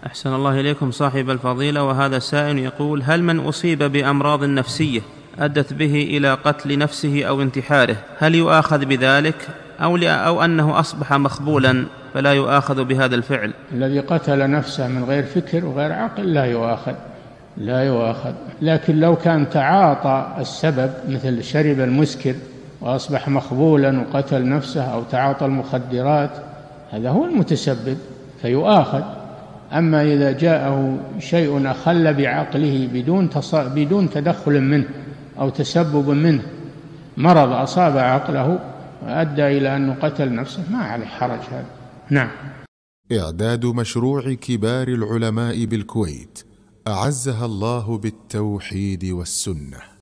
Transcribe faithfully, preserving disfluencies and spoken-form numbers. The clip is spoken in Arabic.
أحسن الله إليكم صاحب الفضيلة، وهذا سائل يقول: هل من أصيب بأمراض نفسية أدت به إلى قتل نفسه أو انتحاره هل يؤاخذ بذلك، أو, أو أنه أصبح مخبولا فلا يؤاخذ بهذا الفعل؟ الذي قتل نفسه من غير فكر وغير عقل لا يؤاخذ، لا يؤاخذ. لكن لو كان تعاطى السبب، مثل شرب المسكر وأصبح مخبولا وقتل نفسه، أو تعاطى المخدرات، هذا هو المتسبب فيؤاخذ. أما إذا جاءه شيء أخل بعقله بدون بدون تدخل منه أو تسبب منه، مرض أصاب عقله وأدى إلى أنه قتل نفسه، ما عليه حرج هذا. نعم. إعداد مشروع كبار العلماء بالكويت أعزها الله بالتوحيد والسنة.